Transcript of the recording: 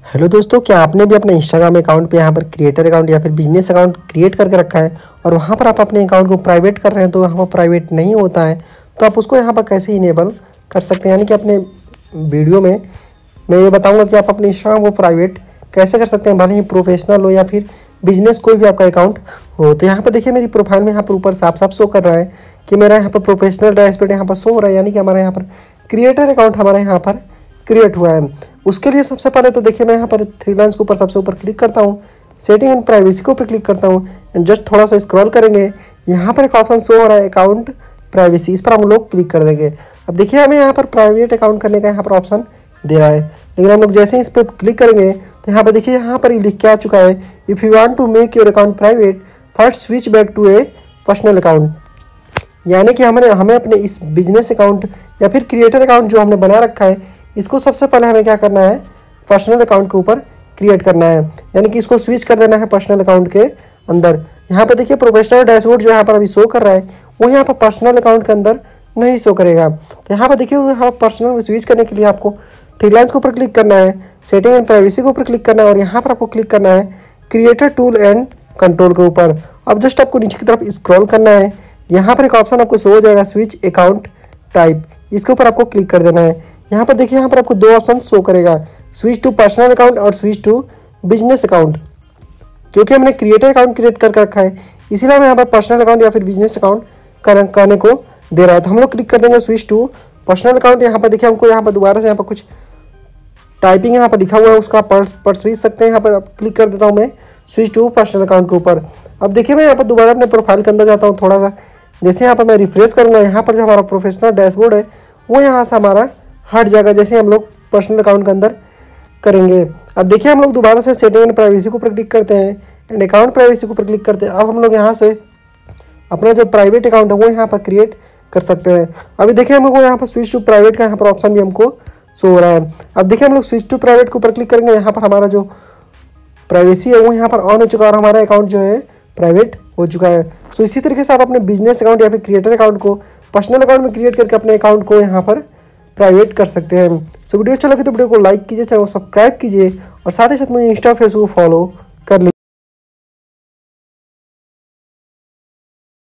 Hello दोस्तों, क्या आपने भी अपने इंस्टाग्राम अकाउंट पे यहाँ पर क्रिएटर अकाउंट या फिर बिजनेस अकाउंट क्रिएट करके रखा है और वहाँ पर आप अपने अकाउंट को प्राइवेट कर रहे हैं तो वहाँ पर प्राइवेट नहीं होता है। तो आप उसको यहाँ पर कैसे इनेबल कर सकते हैं, यानी कि अपने वीडियो में मैं ये बताऊँगा कि आप अपने इंस्टाग्राम को प्राइवेट कैसे कर सकते हैं, भले ही प्रोफेशनल हो या फिर बिजनेस कोई भी आपका अकाउंट हो। तो यहाँ पर देखिए मेरी प्रोफाइल में यहाँ पर ऊपर साफ साफ शो कर रहा है कि मेरा यहाँ पर प्रोफेशनल डैशबोर्ड यहाँ पर शो हो रहा है, यानी कि हमारा यहाँ पर क्रिएटर अकाउंट हमारे यहाँ पर क्रिएट हुआ है। उसके लिए सबसे पहले तो देखिए मैं यहाँ पर थ्री लाइन्स के ऊपर सबसे ऊपर क्लिक करता हूँ, सेटिंग एंड प्राइवेसी के ऊपर क्लिक करता हूँ एंड जस्ट थोड़ा सा स्क्रॉल करेंगे, यहाँ पर एक ऑप्शन शो हो रहा है अकाउंट प्राइवेसी, इस पर हम लोग क्लिक कर देंगे। अब देखिए हमें यहाँ पर प्राइवेट अकाउंट करने का यहाँ पर ऑप्शन दे रहा है, लेकिन हम लोग जैसे ही इस पर क्लिक करेंगे तो यहाँ पर देखिए यहाँ पर लिख के आ चुका है, if you want to make your account private first switch back to a personal account. यानी कि हमें अपने इस बिजनेस अकाउंट या फिर क्रिएटर अकाउंट जो हमने बना रखा है इसको सबसे पहले हमें क्या करना है, पर्सनल अकाउंट के ऊपर क्रिएट करना है, यानी कि इसको स्विच कर देना है पर्सनल अकाउंट के अंदर। यहाँ पर देखिए प्रोफेशनल डैशबोर्ड जो यहाँ पर अभी शो कर रहा है वो यहाँ पर पर्सनल अकाउंट के अंदर नहीं शो करेगा। तो यहाँ पर देखिए यहाँ पर्सनल में स्विच करने के लिए आपको थ्री लाइन्स के ऊपर क्लिक करना है, सेटिंग एंड प्राइवेसी के ऊपर क्लिक करना है और यहाँ पर आपको क्लिक करना है क्रिएटर टूल एंड कंट्रोल के ऊपर। अब जस्ट आपको नीचे की तरफ स्क्रॉल करना है, यहाँ पर एक ऑप्शन आपको शो हो जाएगा स्विच अकाउंट टाइप, इसके ऊपर आपको क्लिक कर देना है। यहाँ पर देखिए यहाँ पर आपको दो ऑप्शन शो करेगा, स्विच टू पर्सनल अकाउंट और स्विच टू बिजनेस अकाउंट। क्योंकि हमने क्रिएटर अकाउंट क्रिएट करके रखा है इसीलिए हमें यहाँ पर पर्सनल अकाउंट या फिर बिजनेस अकाउंट करने को दे रहा है। तो हम लोग क्लिक कर देंगे स्विच टू पर्सनल अकाउंट। यहाँ पर देखिए हमको यहाँ पर दोबारा से यहाँ पर कुछ टाइपिंग यहाँ पर लिखा हुआ है उसका पढ़ सकते हैं। यहाँ पर क्लिक कर देता हूँ मैं स्विच टू पर्सनल अकाउंट के ऊपर। अब देखिए मैं यहाँ पर दोबारा अपने प्रोफाइल के अंदर जाता हूँ थोड़ा सा, जैसे यहाँ पर मैं रिफ्रेश करूँगा यहाँ पर जो हमारा प्रोफेशनल डैशबोर्ड है वो यहाँ से हमारा हट जाएगा जैसे हम लोग पर्सनल अकाउंट के अंदर करेंगे। अब देखिए हम लोग दोबारा से सेटिंग एंड प्राइवेसी के ऊपर क्लिक करते हैं एंड अकाउंट प्राइवेसी के ऊपर क्लिक करते हैं। अब हम लोग यहाँ से अपना जो प्राइवेट अकाउंट है वो यहाँ पर क्रिएट कर सकते हैं। अभी देखिए हमको यहाँ पर स्विच टू प्राइवेट का यहाँ पर ऑप्शन भी हमको शो हो रहा है। अब देखिए हम लोग स्विच टू प्राइवेट के ऊपर क्लिक करेंगे, यहाँ पर हमारा जो प्राइवेसी है वो यहाँ पर ऑन हो चुका है और हमारा अकाउंट जो है प्राइवेट हो चुका है। सो इसी तरीके से आप अपने बिजनेस अकाउंट या फिर क्रिएटर अकाउंट को पर्सनल अकाउंट में क्रिएट करके अपने अकाउंट को यहाँ पर प्राइवेट कर सकते हैं। सो वीडियो अच्छा लगे तो वीडियो को लाइक कीजिए, चैनल को सब्सक्राइब कीजिए और साथ ही साथ मुझे इंस्टा फेसबुक फॉलो